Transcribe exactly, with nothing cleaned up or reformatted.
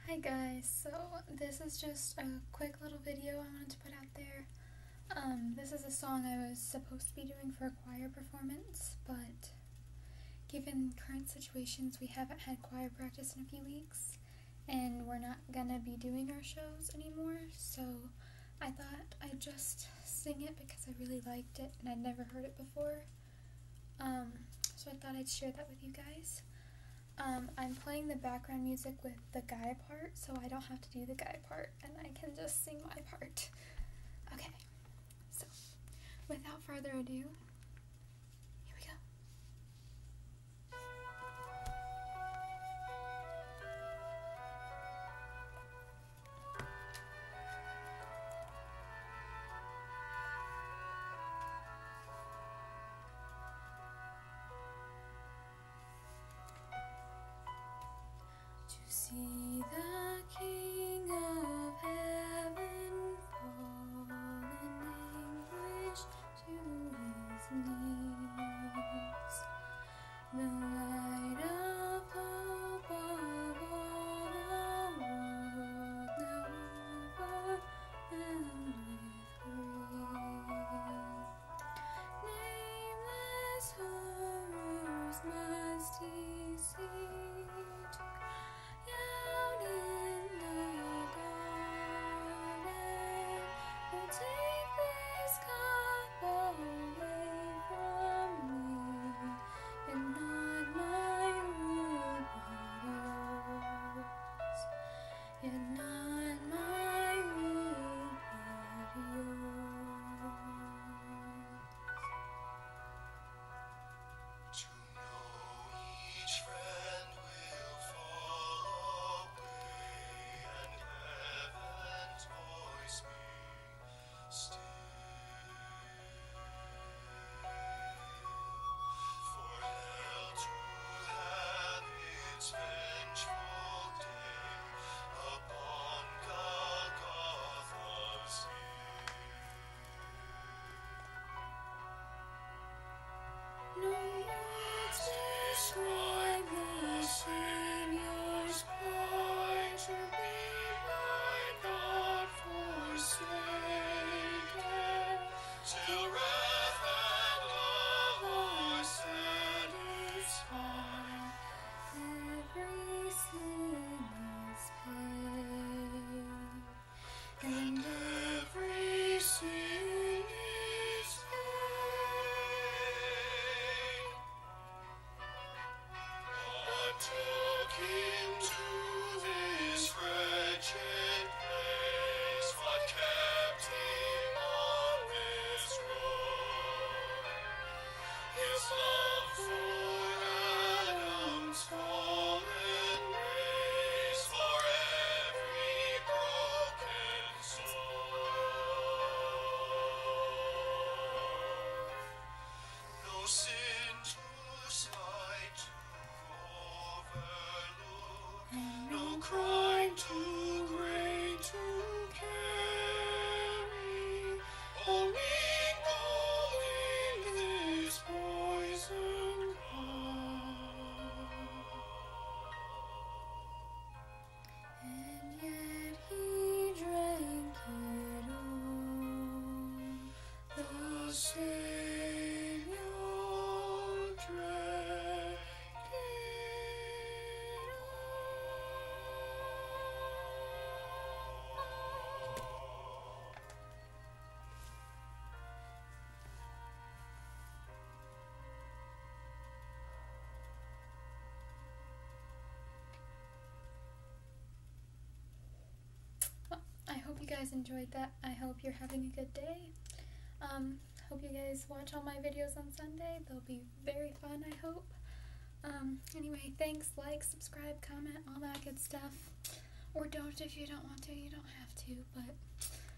Hi guys, so this is just a quick little video I wanted to put out there. Um, this is a song I was supposed to be doing for a choir performance, but given current situations we haven't had choir practice in a few weeks, and we're not gonna be doing our shows anymore, so I thought I'd just sing it because I really liked it and I'd never heard it before. Um, so I thought I'd share that with you guys. Um, I'm playing the background music with the guy part, so I don't have to do the guy part, and I can just sing my part. Okay, so without further ado, here we go. To see the King of Heaven fall in anguish to his knees, the light of hope of all the world now overwhelmed with grief. Nameless horrors must he see, out in the garden. Oh, take this cup away from me, and not my will but yours, and not my will but yours. To know each friend will fall away, and heaven's voice be still. For hell to have its vengeful day upon Golgotha's hill. No words describe the Savior's plight, to be by God forsaken, Till wrath and love are satisfied, every sin is paid, and every sin is paid. What took him to this wretched place? What kept him on this road? His love for Adam's fallen race, for every broken soul. No sin too slight to overlook, no crime too great to carry, all mingled in this poison cup. And yet he drank it all, the Savior drank it all. Well, I hope you guys enjoyed that. I hope you're having a good day. Um, hope you guys watch all my videos on Sunday. They'll be very fun, I hope. Um, anyway, thanks, like, subscribe, comment, all that good stuff. Or don't if you don't want to, you don't have to, but